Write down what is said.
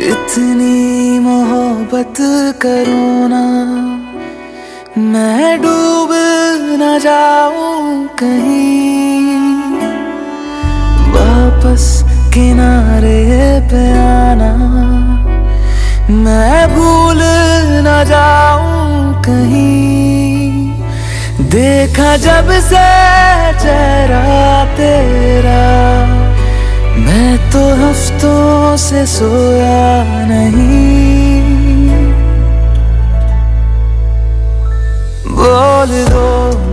इतनी मोहब्बत करो ना, मैं डूब न जाऊं कहीं। वापस किनारे पे आना, मैं भूल न जाऊं कहीं। देखा जब से चेहरा तेरा, मैं तो हफ्तों से सोया नहीं। बोल दो